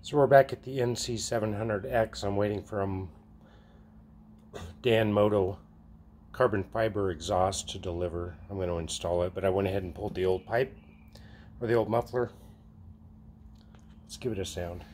So we're back at the NC700X. I'm waiting for a Dan Moto carbon fiber exhaust to deliver. I'm going to install it, but I went ahead and pulled the old pipe, or the old muffler. Let's give it a sound.